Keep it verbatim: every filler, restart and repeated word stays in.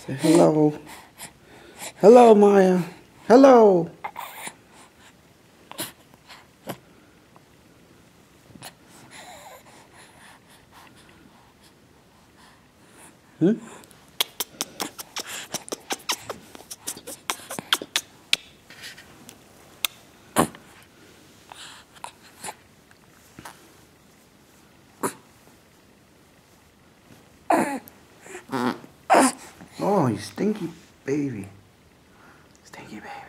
Say hello. Hello, Maya. Hello. Hmm? Oh, you stinky baby. Stinky baby.